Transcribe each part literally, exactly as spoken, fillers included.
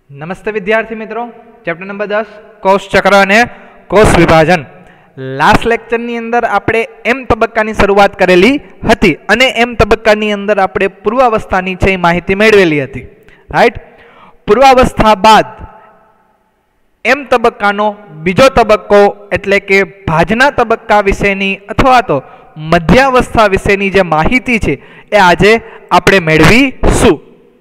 नमस्ते विद्यार्थी मित्रों, चैप्टर नंबर दस कोष चक्र અને કોષ વિભાજન। લાસ્ટ લેક્ચરની અંદર આપણે એમ તબક્કાની શરૂઆત કરેલી હતી અને એમ તબક્કાની અંદર આપણે પૂર્વાવસ્થાની છે માહિતી મેળવેલી હતી, રાઈટ। પૂર્વાવસ્થા બાદ એમ તબક્કાનો બીજો તબક્કો એટલે કે ભાજના તબક્કા વિશેની અથવા તો મધ્યાવસ્થા વિશેની જે માહિતી છે એ આજે આપણે મેળવીશું।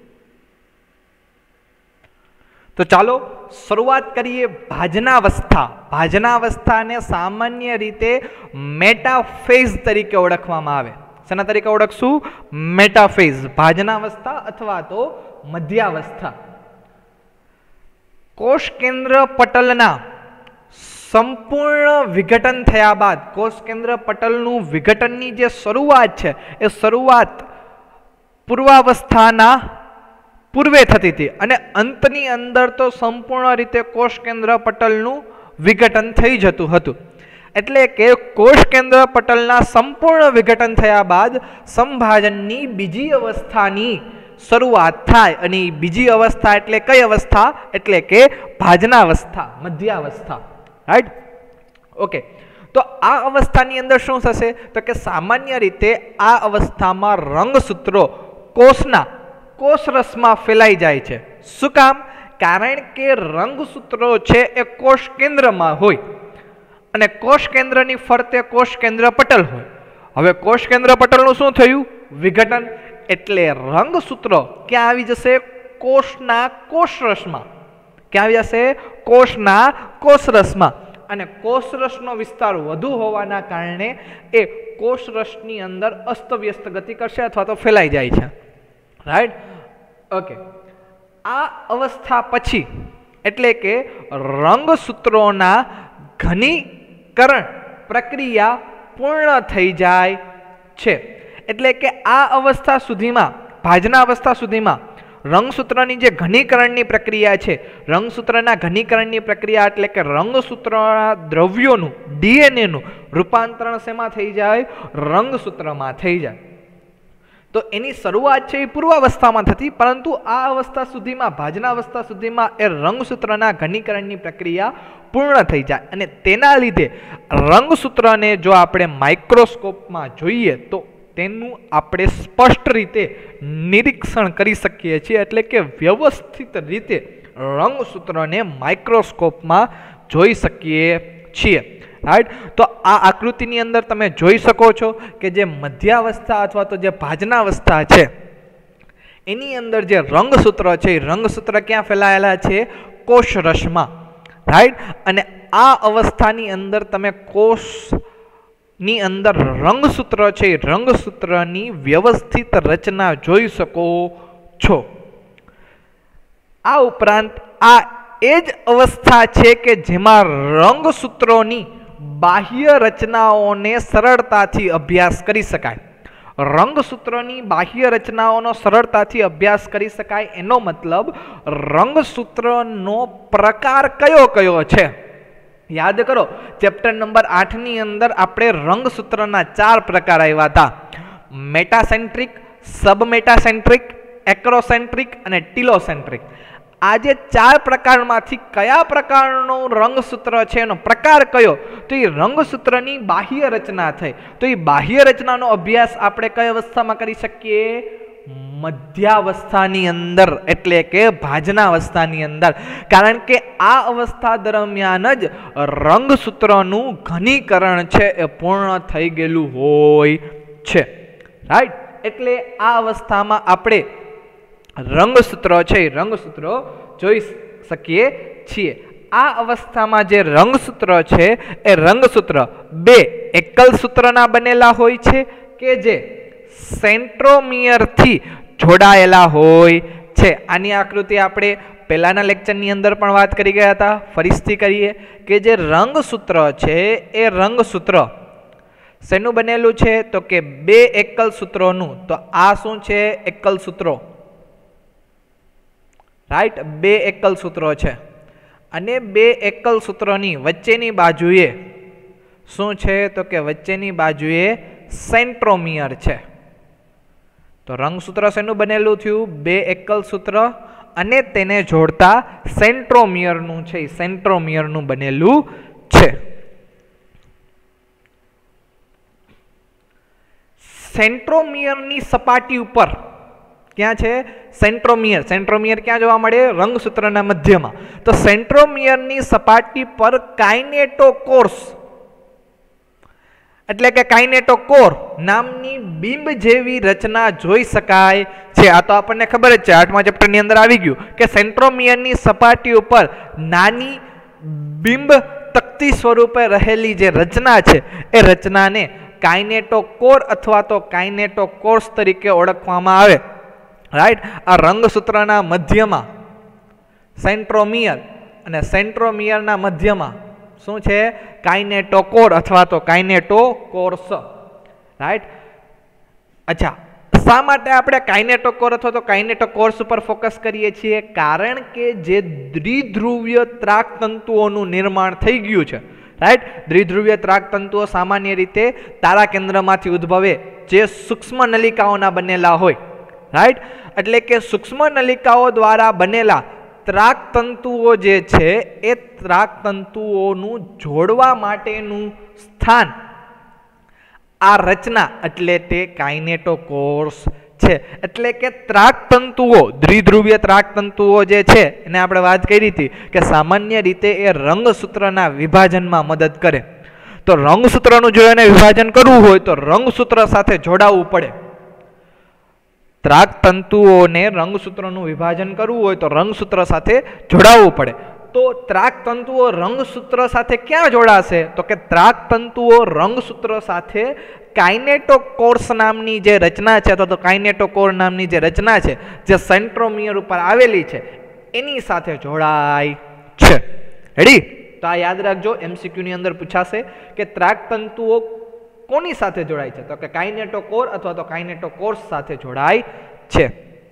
तो चलो शुरुआत करिए भाजनावस्था। भाजनावस्था ने सामान्य रीते मेटाफेज तरीके ओळखवामां आवे। शेना तरीके ओळखशुं? मेटाफेज, भाजनावस्था अथवा तो मध्यावस्था। कोष केंद्र पटलना संपूर्ण विघटन थया बाद कोष केंद्र पटलनुं विघटननी जे शरूआत छे ए शरूआत पूर्वावस्थाना पूर्वे थती थी अने अंतनी अंदर तो संपूर्ण रीते कोष केंद्र पटलनुं विघटन थई जतुं हतुं। एटले के कोष केंद्र पटलना संपूर्ण विघटन थया बाद संभाजननी बीजी अवस्थानी शरूआत थाय अने बीजी अवस्था एटले कई अवस्था? एटले के भाजनावस्था, मध्यावस्था, राइट। ओके, तो आ अवस्थानी अंदर शुं थशे? तो के सामान्य रीते आ अवस्थामां रंगसूत्रो कोषना कोषरस में फैलाई जाए छे। शुं काम? कारण के रंगसूत्रो छे ए कोष केंद्र में होय अने कोष केंद्रनी फरते कोष केंद्र पटल होय। हवे कोष केंद्र पटलनुं शुं थयुं? विघटन। एटले रंगसूत्रो क्यां आवी जशे? कोषना कोषरस में। क्यां आवी जशे? कोषना कोषरस में। अने कोषरसनो विस्तार वधु होवाना कारणे ए कोषरसनी अंदर अस्तव्यस्त गति करशे अथवा तो फैलाई जाय छे, राइट। ओके, आ अवस्था पछी एटले के रंगसूत्रोना घनीकरण प्रक्रिया पूर्ण थई जाय छे। एटले के आ अवस्था सुधीमां, भाजना अवस्था सुधीमां रंगसूत्रनी जे घनीकरणनी प्रक्रिया छे, रंगसूत्रना घनीकरणनी प्रक्रिया एटले के रंगसूत्रना द्रव्योनुं डीएनए नुं रूपांतरण शेमां थई जाय? रंगसूत्रमां थई जाय। तो एनी शरूआत छे पूर्वावस्था में थती, परंतु आ अवस्था सुधी में, भाजनावस्था सुधी में ए रंगसूत्रना घनीकरणनी प्रक्रिया पूर्ण थई जाय अने तेना लीधे रंगसूत्र ने जो आपणे माइक्रोस्कोप में जोईए तो तेनुं आपणे स्पष्ट रीते निरीक्षण करी शकीए छीए। एटले के व्यवस्थित रीते रंगसूत्र ने माइक्रोस्कोप में जोई शकीए छीए, राइट। तो आ आकृति अंदर तमे जोई शको छो कि जे मध्यावस्था अथवा तो जे भाजनावस्था छे एनी अंदर जे रंगसूत्र छे रंगसूत्र क्या फैलायेला छे? कोषरस में, राइट। अने आ अवस्थानी अंदर तमे कोष नी अंदर रंगसूत्र छे रंगसूत्रनी व्यवस्थित रचना जोई शको छो। आ उपरांत आ एज अवस्था छे के जेमां रंगसूत्रोनी बाह्य रचनाओने सरलताथी अभ्यास करी शकाय। रंगसूत्रोनी बाह्य रचनाओनो सरलताथी अभ्यास करी शकाय एनो मतलब रंगसूत्रनो प्रकार कयो कयो छे? याद करो, चैप्टर नंबर आठ नी अंदर आपणे रंगसूत्रना चार प्रकार आव्या हता। मेटासेंट्रिक, सबमेटासेंट्रिक, एक्रोसेंट्रिक अने टीलोसेंट्रिक। आज चार प्रकार मांथी कया प्रकारनो रंगसूत्र छे एनो प्रकार कयो? तो ये रंगसूत्रनी बाह्य रचना थई। तो ये बाह्य रचनानो अभ्यास आपणे कई अवस्थामां करी शकीए? मध्यावस्थानी अंदर, एटले के भाजनावस्थानी अंदर। कारण के आ अवस्था दरमियान ज रंगसूत्रनुं घनीकरण छे ए पूर्ण थई गेलुं होय छे, राइट। एटले आ अवस्थामां आपणे रंगसूत्र छे रंगसूत्रो जोई शकीए छीए। आ अवस्था में जे रंगसूत्र छे ए रंगसूत्र बे एकल सूत्रना बनेला होय छे के जे सेंट्रोमियर थी जोड़ायेला होय छे। आनी आकृति आपणे पहेलाना लेक्चरनी अंदर पण वात करी गया था, फरीथी करीए के जे रंगसूत्र छे ए रंगसूत्र शेनुं बनेलुं छे? तो के बे एकल सूत्रोनुं। तो आ शुं छे? एकल सूत्रो, राइट। बे एकल सूत्रो छे अने बे एकल सूत्रोनी वच्चेनी बाजुए शुं छे? तो के वच्चेनी बाजुए सेंट्रोमियर छे। तो रंगसूत्र शेनुं बनेलुं थयुं? बे एकल सूत्र અને તેને જોડતા સેન્ટ્રોમિયરનું છે સેન્ટ્રોમિયરનું બનેલું છે. સેન્ટ્રોમિયરની સપાટી ઉપર ક્યાં છે સેન્ટ્રોમિયર સેન્ટ્રોમિયર ક્યાં જોવા મળે રંગસૂત્રના મધ્યમાં. તો સેન્ટ્રોમિયરની સપાટી પર કાઇનેટોકોર્સ એટલે કે કાઇનેટોકોર નામની બિંબ જેવી રચના જોઈ શકાય છે. આ તો આપણને ખબર જ છે, આઠમા ચેપ્ટરની અંદર આવી ગયું કે સેન્ટ્રોમિયરની સપાટી ઉપર નાની બિંબ તકતી સ્વરૂપે રહેલી જે રચના છે એ રચનાને કાઇનેટોકોર અથવા તો કાઇનેટોકોર્સ તરીકે ઓળખવામાં આવે. રાઈટ. આ રંગસૂત્રના મધ્યમાં સેન્ટ્રોમિયર અને સેન્ટ્રોમિયરના મધ્યમાં શું છે કાઇનેટોકોર અથવા તો કાઇનેટોકોર્સ. રાઈટ. અચ્છા, શા માટે આપણે કાઇનેટોકોર અથવા તો કાઇનેટોકોર્સ ઉપર ફોકસ કરીએ છીએ? કારણ કે જે દ્વિધ્રુવીય ત્રાકતંતુઓનું નિર્માણ થઈ ગયું છે. રાઈટ. દ્વિધ્રુવીય ત્રાકતંતુઓ સામાન્ય રીતે તારા કેન્દ્રમાંથી ઉદ્ભવે જે સૂક્ષ્મ નલિકાઓના બનેલા હોય. રાઈટ. એટલે કે સૂક્ષ્મ નલિકાઓ દ્વારા બનેલા ત્રાકતંતુઓ જે છે એ ત્રાકતંતુઓનું જોડવા માટેનું સ્થાન આ રચના એટલે તે કાઇનેટોકોર્સ છે. એટલે કે ત્રાકતંતુઓ દ્વિધ્રુવીય ત્રાકતંતુઓ જે છે એને આપણે વાત કરી હતી કે સામાન્ય રીતે એ રંગસૂત્રના વિભાજનમાં મદદ કરે. તો રંગસૂત્રનું જો એને વિભાજન કરવું હોય તો રંગસૂત્ર સાથે જોડાવવું પડે. ત્રાકતંતુઓને રંગસૂત્રનું વિભાજન કરવું હોય તો રંગસૂત્ર સાથે જોડાવવું પડે. તો ત્રાકતંતુઓ રંગસૂત્ર સાથે ક્યાં જોડાશે? તો કે ત્રાકતંતુઓ રંગસૂત્ર સાથે કાઇનેટોકોર્સ નામની જે રચના છે અથવા તો કાઇનેટોકોર નામની જે રચના છે જે સેન્ટ્રોમિયર ઉપર આવેલી છે એની સાથે જોડાય છે. રેડી? તો આ યાદ રાખજો, એમસીક્યુ ની અંદર પૂછાશે કે ત્રાકતંતુઓ કોની સાથે જોડાય છે? તો કે કાઇનેટોકોર અથવા તો કાઇનેટોકોર્સ સાથે જોડાય છે.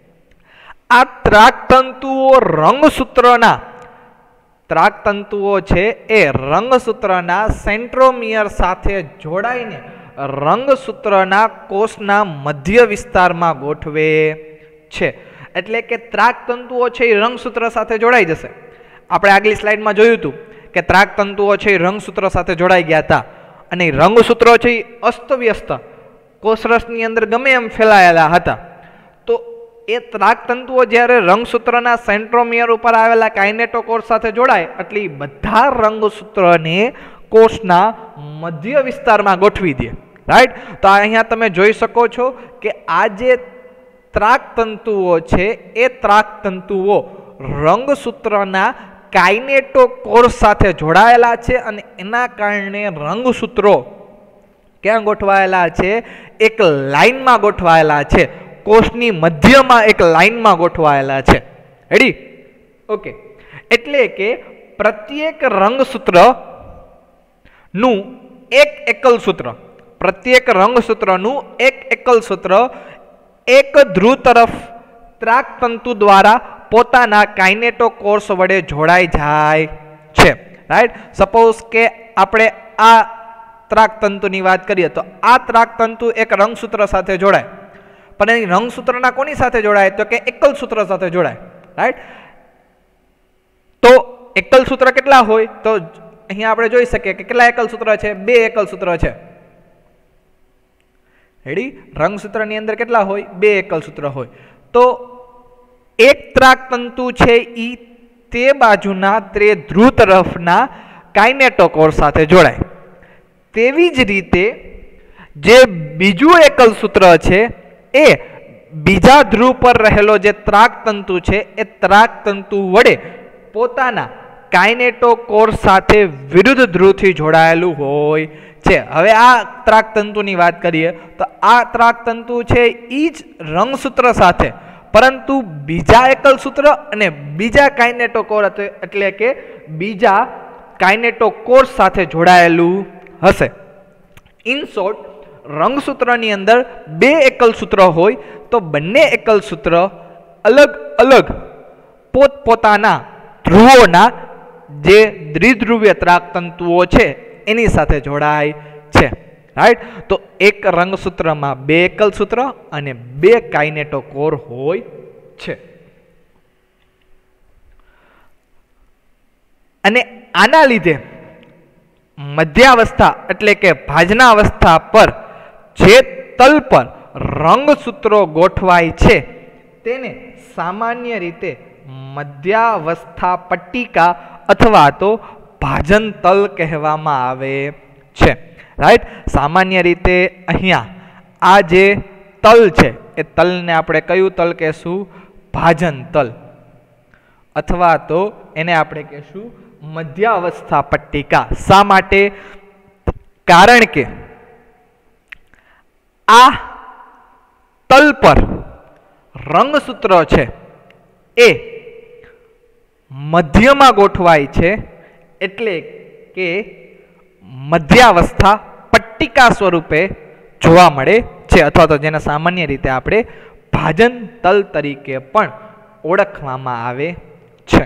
આ ત્રાકતંતુઓ રંગસૂત્રના ત્રાકતંતુઓ છે એ રંગસૂત્રના સેન્ટ્રોમિયર સાથે જોડાઈને રંગસૂત્રના કોષના મધ્ય વિસ્તારમાં ગોઠવે છે. એટલે કે ત્રાકતંતુઓ છે એ રંગસૂત્ર સાથે જોડાઈ જશે. આપણે આગલી સ્લાઇડમાં જોયું હતું કે ત્રાકતંતુઓ છે એ રંગસૂત્ર સાથે જોડાઈ ગયા હતા અને રંગસૂત્રો છે એ અસ્તવ્યસ્ત કોષરસની અંદર ગમે એમ ફેલાયેલા હતા. તો એ ત્રાકતંતુઓ જ્યારે રંગસૂત્રના સેન્ટ્રોમિયર ઉપર આવેલા કાઇનેટોકોર સાથે જોડાય એટલે બધા રંગસૂત્રને કોષના મધ્ય વિસ્તારમાં ગોઠવી દે. રાઈટ. તો અહીંયા તમે જોઈ શકો છો કે આ જે ત્રાકતંતુઓ છે એ ત્રાકતંતુઓ રંગસૂત્રના કાઇનેટોકોર સાથે જોડાયેલા છે અને એના કારણે રંગસૂત્રો ક્યાં ગોઠવાયેલા છે? એક લાઈનમાં ગોઠવાયેલા છે. કોષની મધ્યમાં એક લાઈનમાં ગોઠવાયેલા છે. રેડી? ઓકે. એટલે કે પ્રત્યેક રંગસૂત્ર નું એક એકલ સૂત્ર પ્રત્યેક રંગસૂત્રનું એક એકલ સૂત્ર એક ધ્રુવ તરફ ત્રાકતંતુ દ્વારા પોતાના કાઇનેટોકોર્સ વડે જોડાઈ જાય છે. રાઈટ. સપોઝ કે આપણે આ ત્રાકતંતુની વાત કરીએ તો આ ત્રાકતંતુ એક રંગસૂત્ર સાથે જોડાય, પણ એ રંગસૂત્રના કોની સાથે જોડાય? તો કે એકલ સૂત્ર સાથે જોડાય. રાઈટ. તો એકલ સૂત્ર કેટલા હોય? તો અહીંયા આપણે જોઈ શકીએ કે કેટલા એકલ સૂત્ર છે? બે એકલ સૂત્ર છે. રેડી? રંગસૂત્રની અંદર કેટલા હોય? બે એકલ સૂત્ર હોય. તો એક ત્રાકતંતુ છે ઈ તે બાજુના તે ધ્રુવ તરફના કાઇનેટોકોર સાથે જોડાય. તેવી જ રીતે જે બીજું એકલ સૂત્ર છે એ બીજા ધ્રુવ પર રહેલો જે ત્રાકતંતુ છે એ ત્રાકતંતુ વડે પોતાના કાઇનેટોકોર સાથે વિરુદ્ધ ધ્રુવથી જોડાયેલું હોય છે. હવે આ ત્રાકતંતુની વાત કરીએ તો આ ત્રાકતંતુ છે એ જ રંગસૂત્ર સાથે પરંતુ બીજા એકલ સૂત્ર અને બીજા કાઇનેટોકોર એટલે કે બીજા કાઇનેટોકોર સાથે જોડાયેલું હશે. ઇન શોર્ટ, રંગસૂત્રની અંદર બે એકલ સૂત્ર હોય તો બંને એકલ સૂત્ર અલગ અલગ પોતપોતાના ધ્રુવોના જે દ્વિધ્રુવીય ત્રાકતંતુઓ છે એની સાથે જોડાય છે. રાઈટ. તો એક રંગસૂત્રમાં બે એકલ સૂત્ર અને બે કાઇનેટોકોર હોય છે. અને આના લીધે મધ્યાવસ્થા એટલે કે ભાજના અવસ્થા પર જે તલ પર રંગસૂત્રો ગોઠવાય છે તેને સામાન્ય રીતે મધ્યાવસ્થા પટ્ટિકા અથવા તો ભાજન તલ કહેવામાં આવે છે. રાઈટ. સામાન્ય રીતે અહીંયા આ જે તલ છે એ તલને આપણે કયું તલ કહેશું? ભાજન તલ, અથવા તો એને આપણે કહેશું મધ્યાવસ્થા પટ્ટિકા. શા માટે? કારણ કે આ તલ પર રંગસૂત્ર છે એ મધ્યમાં ગોઠવાય છે, એટલે કે મધ્યાવસ્થા પટ્ટિકા સ્વરૂપે જોવા મળે છે, અથવા તો જેને સામાન્ય રીતે આપણે ભાજન તલ તરીકે પણ ઓળખવામાં આવે છે.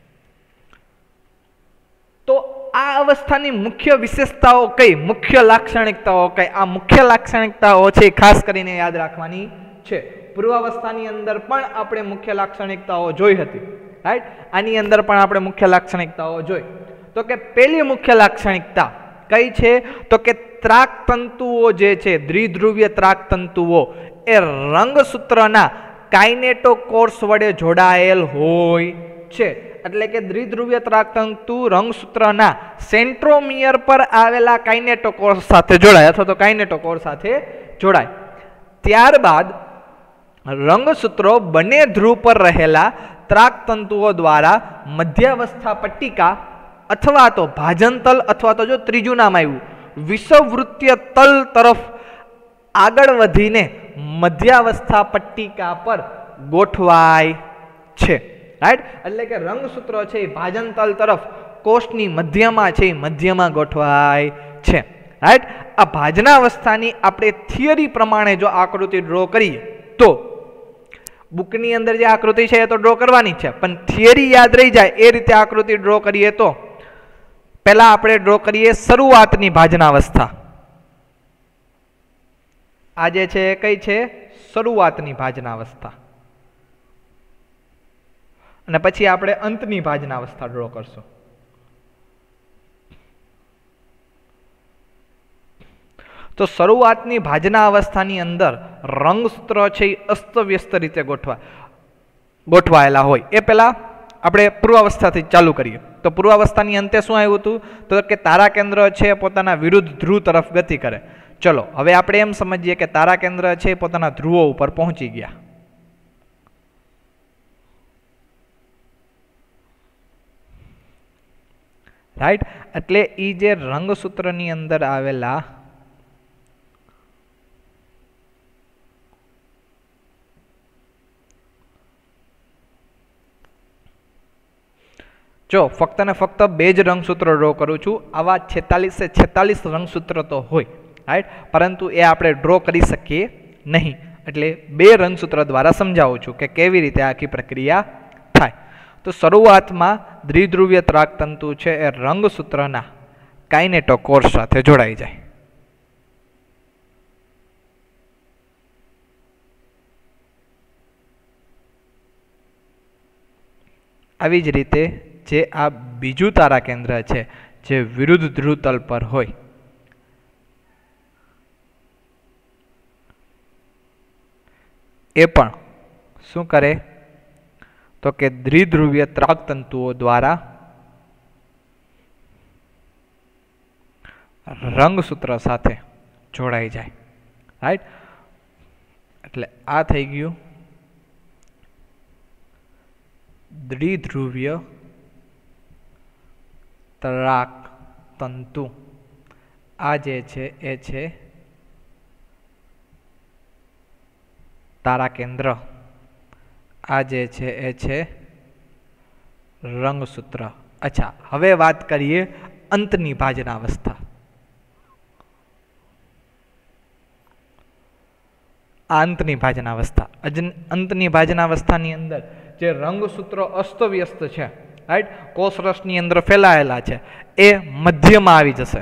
તો આ અવસ્થાની મુખ્ય વિશેષતાઓ કઈ, મુખ્ય લાક્ષણિકતાઓ કઈ? આ મુખ્ય લાક્ષણિકતાઓ છે ખાસ કરીને યાદ રાખવાની છે. પૂર્વાવસ્થાની અંદર પણ આપણે મુખ્ય લાક્ષણિકતાઓ જોઈ હતી. રાઈટ. આની અંદર પણ આપણે મુખ્ય લાક્ષણિકતાઓ જોઈ. તો કે પહેલી મુખ્ય લાક્ષણિકતા કઈ છે? તો કે ત્રાક તંતુઓ જે છે, દ્વિધ્રુવીય ત્રાક તંતુઓ એ રંગસૂત્રના કાઇનેટોકોર્સ વડે જોડાયેલ હોય છે. એટલે કે દ્વિધ્રુવીય ત્રાક તંતુ રંગસૂત્રના સેન્ટ્રોમિયર પર આવેલા કાઇનેટોકોર સાથે જોડાય અથવા તો કાઇનેટોકોર સાથે જોડાય. ત્યારબાદ રંગસૂત્રો બંને ધ્રુવ પર રહેલા ત્રાક તંતુઓ દ્વારા મધ્યાવસ્થા પટ્ટિકા અથવા તો ભાજન તલ અથવા તો જો ત્રીજું નામ આવ્યું વિષવવૃત્તીય તલ તરફ આગળ વધીને મધ્યાવસ્થા પટ્ટિકા પર ગોઠવાય છે. રાઈટ. એટલે કે રંગસૂત્રો છે એ ભાજન તલ તરફ કોષની મધ્યમાં છે એ મધ્યમાં ગોઠવાય છે. રાઈટ. આ ભાજના અવસ્થાની આપણે થિયરી પ્રમાણે જો આકૃતિ ડ્રો કરીએ તો બુકની અંદર જે આકૃતિ છે એ તો ડ્રો કરવાની છે, પણ થિયરી યાદ રહી જાય એ રીતે આકૃતિ ડ્રો કરીએ તો પહેલા આપણે ડ્રો કરીએ શરૂઆતની ભાજના અવસ્થા. આ જે છે કઈ છે? શરૂઆતની ભાજના અવસ્થા. અને પછી આપણે અંતની ભાજના અવસ્થા ડ્રો કરશું. તો શરૂઆતની ભાજના અવસ્થાની અંદર રંગસૂત્ર છે એ અસ્તવ્યસ્ત રીતે ગોઠવા ગોઠવાયેલા હોય. એ પહેલા આપણે પૂર્વાવસ્થાથી ચાલુ કરીએ. તો પૂર્વાવસ્થાની અંતે શું આવ્યું હતું? તો કે તારા કેન્દ્ર છે પોતાના વિરુદ્ધ ધ્રુવ તરફ ગતિ કરે. ચલો હવે આપણે એમ સમજીએ કે તારા કેન્દ્ર છે પોતાના ધ્રુવો ઉપર પહોંચી ગયા. રાઈટ. એટલે એ જે રંગસૂત્રની અંદર આવેલા જો ફક્ત ને ફક્ત બે જ રંગસૂત્રો ડ્રો કરું છું. આવા છેતાલીસે છેતાલીસ રંગસૂત્ર તો હોય. રાઈટ. પરંતુ એ આપણે ડ્રો કરી શકીએ નહીં. એટલે બે રંગસૂત્ર દ્વારા સમજાવું છું કે કેવી રીતે આખી પ્રક્રિયા થાય. તો શરૂઆતમાં દ્વિધ્રુવીય ત્રાક તંતુ છે એ રંગસૂત્રના કાઇનેટોકોર સાથે જોડાઈ જાય. આવી જ રીતે જે આ બીજું તારા કેન્દ્ર છે જે વિરુદ્ધ ધ્રુવ તલ પર હોય એ પણ શું કરે? તો કે દ્વિધ્રુવીય ત્રાક તંતુઓ દ્વારા રંગસૂત્ર સાથે જોડાઈ જાય. રાઈટ. એટલે આ થઈ ગયું દ્વિધ્રુવીય ત્રાક તંતુ. આ જે છે એ છે તારા કેન્દ્ર. આ જે છે એ છે રંગસૂત્ર. અચ્છા, હવે વાત કરીએ અંતની ભાજના અવસ્થા. આ અંતની ભાજના અવસ્થા. અંતની ભાજના અવસ્થાની અંદર જે રંગસૂત્રો અસ્તવ્યસ્ત છે, રાઈટ, કોષરસની અંદર ફેલાયેલા છે, એ મધ્યમાં આવી જશે.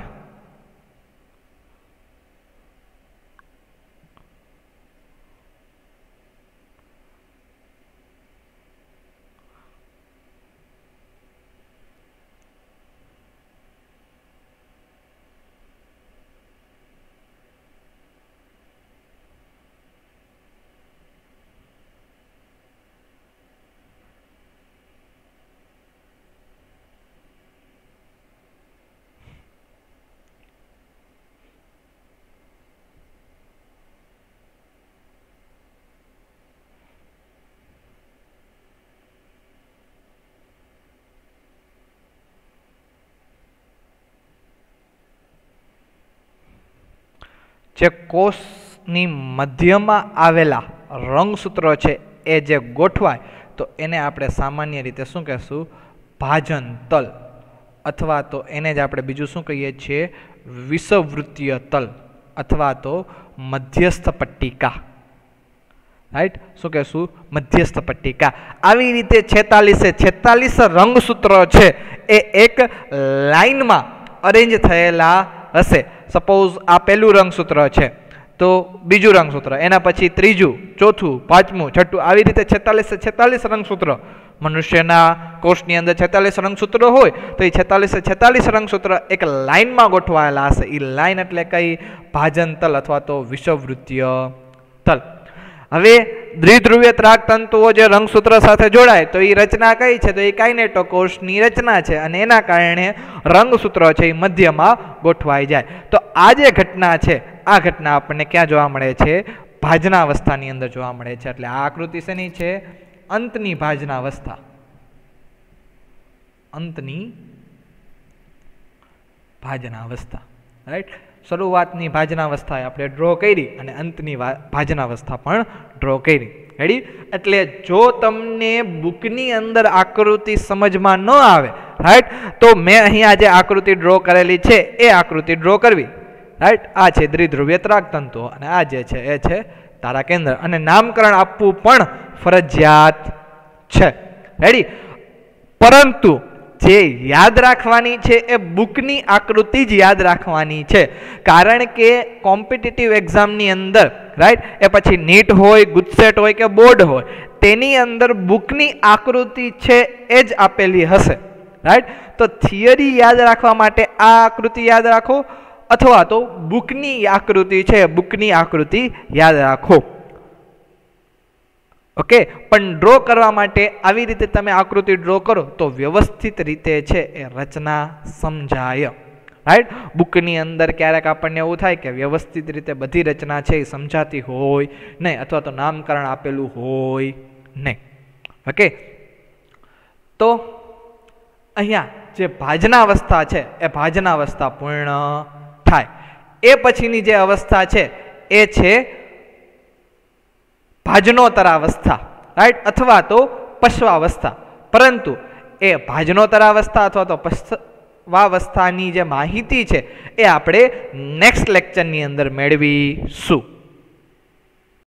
જે કોષની મધ્યમાં આવેલા રંગસૂત્રો છે એ જે ગોઠવાય તો એને આપણે સામાન્ય રીતે શું કહેશું? ભાજન તલ, અથવા તો એને જ આપણે બીજું શું કહીએ છીએ? વિષવવૃત્તીય તલ અથવા તો મધ્યસ્થ પટ્ટિકા. રાઈટ, શું કહેશું? મધ્યસ્થ પટ્ટિકા. આવી રીતે છેતાલીસે છેતાલીસ રંગસૂત્રો છે એ એક લાઈનમાં અરેન્જ થયેલા હશે. સપોઝ આ પહેલું રંગસૂત્ર છે તો બીજું રંગસૂત્ર, એના પછી ત્રીજું, ચોથું, પાંચમું, છઠ્ઠું, આવી રીતે છેતાલીસે છેતાલીસ રંગસૂત્ર. મનુષ્યના કોષની અંદર છેતાલીસ રંગસૂત્રો હોય તો એ છેતાલીસે છેતાલીસ રંગસૂત્ર એક લાઈનમાં ગોઠવાયેલા હશે. એ લાઈન એટલે કઈ? ભાજન તલ અથવા તો વિષવવૃત્તીય તલ. હવે દ્વિધ્રુવીય ત્રાક તંતુઓ જે રંગસૂત્ર સાથે જોડાય તો એ રચના કઈ છે? તો એ કાઇનેટોકોષની રચના છે અને એના કારણે રંગસૂત્રો છે એ મધ્યમાં ગોઠવાઈ જાય. તો આ જે ઘટના છે આ ઘટના આપણને ક્યાં જોવા મળે છે? ભાજનાવસ્થાની અંદર જોવા મળે છે. એટલે આ આકૃતિ શેની છે? અંતની ભાજનાવસ્થા. અંતની ભાજનાવસ્થા. રાઈટ, શરૂઆતની ભાજનાવસ્થા આપણે ડ્રો કરી અને અંતની ભાજનાવસ્થા પણ ડ્રો કરી. રેડી? એટલે જો તમને બુકની અંદર આકૃતિ સમજમાં ન આવે, રાઈટ, તો મેં અહીંયા જે આકૃતિ ડ્રો કરેલી છે એ આકૃતિ ડ્રો કરવી. રાઈટ, આ છે દ્વિધ્રુવીય ત્રાક તંતુઓ અને આ જે છે એ છે તારા કેન્દ્ર, અને નામકરણ આપવું પણ ફરજિયાત છે. રેડી? પરંતુ જે યાદ રાખવાની છે એ બુકની આકૃતિ જ યાદ રાખવાની છે, કારણ કે કોમ્પિટિટિવ એક્ઝામની અંદર, રાઈટ, એ પછી નીટ હોય, ગુજસેટ હોય કે બોર્ડ હોય, તેની અંદર બુકની આકૃતિ છે એ જ આપેલી હશે. રાઈટ, તો થિયરી યાદ રાખવા માટે આ આકૃતિ યાદ રાખો અથવા તો બુકની આકૃતિ છે બુકની આકૃતિ યાદ રાખો. ઓકે, પણ ડ્રો કરવા માટે આવી રીતે તમે આકૃતિ ડ્રો કરો તો વ્યવસ્થિત રીતે છે એ રચના સમજાય. રાઈટ, બુકની અંદર ક્યારેક આપણને એવું થાય કે વ્યવસ્થિત રીતે બધી રચના છે એ સમજાતી હોય નહીં, અથવા તો નામકરણ આપેલું હોય નહીં. ઓકે, તો અહીંયા જે ભાજનાવસ્થા છે એ ભાજનાવસ્થા પૂર્ણ થાય એ પછીની જે અવસ્થા છે એ છે ભાજનોત્તરાવસ્થા. રાઈટ, અથવા તો પશ્વાવસ્થા. પરંતુ એ ભાજનોત્તરાવસ્થા અથવા તો પશ્વાવસ્થાની જે માહિતી છે એ આપણે નેક્સ્ટ લેક્ચરની અંદર મેળવીશું.